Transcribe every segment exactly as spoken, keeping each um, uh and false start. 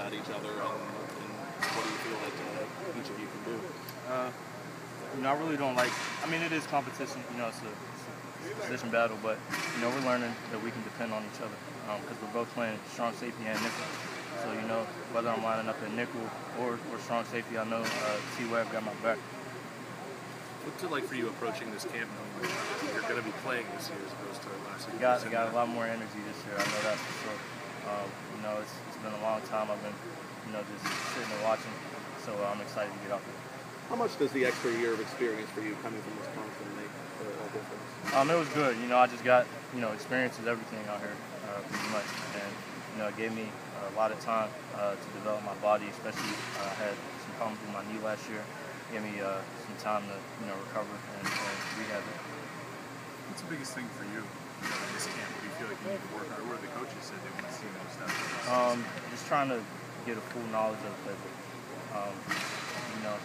complement each other, and, and what do you feel that uh, each of you can do? Uh, you know, I really don't like. I mean, it is competition. You know, it's a, it's a position battle, but you know, we're learning that we can depend on each other because um, we're both playing strong safety and nickel. So you know, whether I'm lining up at nickel or, or strong safety, I know uh, T-Web got my back. What's it like for you approaching this camp knowing that you're going to be playing this year as opposed to last year? Got, got a lot more energy this year. I know that for sure. Um, you know, it's, it's been a long time. I've been, you know, just sitting and watching. So uh, I'm excited to get out there. How much does the extra year of experience for you coming from Wisconsin make a difference? Um, it was good. You know, I just got, you know, experience is everything out here, uh, pretty much. And, you know, it gave me a lot of time uh, to develop my body, especially uh, I had some problems with my knee last year. It gave me uh, some time to, you know, recover and, and rehab it. What's the biggest thing for you, you know, in this camp? What do you feel like you need to work on? What are the coaches said they want to see most out of this? Um, just trying to get a full knowledge of it. Um, you know,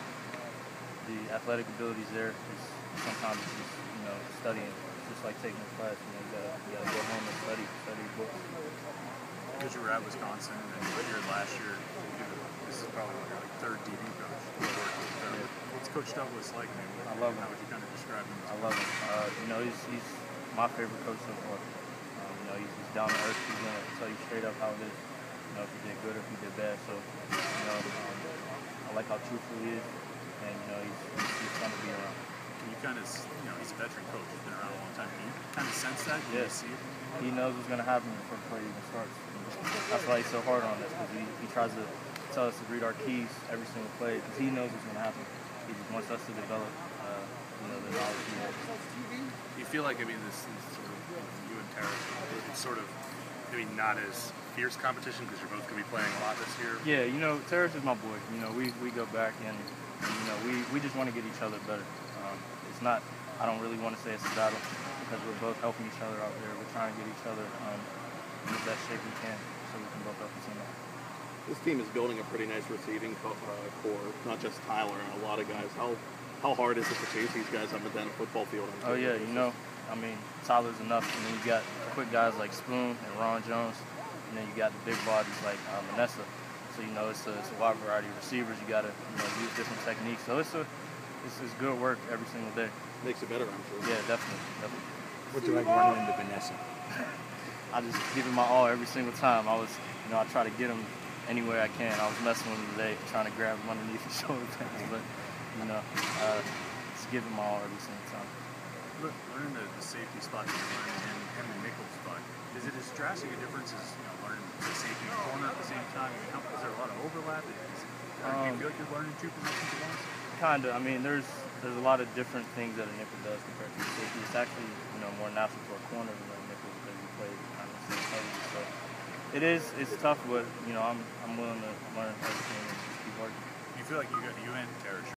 the athletic abilities there is sometimes it's just, you know, studying. It's just like taking a class. You know, you gotta, you gotta go home and study, study books. Because you were at Wisconsin and you were here last year, this is probably like your like, third D B coach. Yeah. What's Coach Douglas like, man? I love him. How would you kind of describe him? I love him. Uh, you know, he's, he's my favorite coach so far. Um, you know, he's, he's down to earth. He's gonna tell you straight up how it is. You know, if you did good or if you did bad. So, you know, um, I like how truthful he is, and you know, he's, he's, he's fun to be around. You kind of, you know, he's a veteran coach. He's been around a long time. Can you kind of sense that? Can yeah. you see it? He knows what's gonna happen before the play even starts. That's why he's so hard on us, because he, he tries to tell us to read our keys every single play, because he knows what's gonna happen. He just wants us to develop, uh, you know, the knowledge we have. You feel like, I mean, this is sort of, you and Terrace, it's sort of maybe not as fierce competition because you're both going to be playing a lot this year? Yeah, you know, Terrace is my boy. You know, we, we go back and, and, you know, we, we just want to get each other better. Um, it's not, I don't really want to say it's a battle because we're both helping each other out there. We're trying to get each other um, in the best shape we can so we can both help the team out. This team is building a pretty nice receiving co- uh, core, not just Tyler and a lot of guys. How how hard is it to chase these guys up and down a football field? Oh yeah, you know, I mean, Tyler's enough, and then you got quick guys like Spoon and Ron Jones, and then you got the big bodies like uh, Manessa. So you know, it's a, it's a wide variety of receivers. You got to, you know, use different techniques. So it's a it's, it's good work every single day. Makes it better, I'm sure. Yeah, definitely, definitely. What's it like running into Vanessa? I just give him my all every single time. I was, you know, I try to get him anywhere I can. I was messing with him today, trying to grab him underneath his shoulder pads, but you know, uh, just give him my all every single time. Look, learning the, the safety spot that you're learning and, and the nickel spot, is it as drastic a difference as, you know, learning the safety and corner at the same time? I mean, how, is there a lot of overlap? Is it, um, do you feel like you're learning two positions at once? Kinda. I mean, there's there's a lot of different things that a nickel does compared to a safety. It's actually, you know, more natural for a corner than a nickel because we play kind of the same coverage. So it is it's tough, but you know, I'm I'm willing to learn everything and just keep working. You feel like you got you and Terrace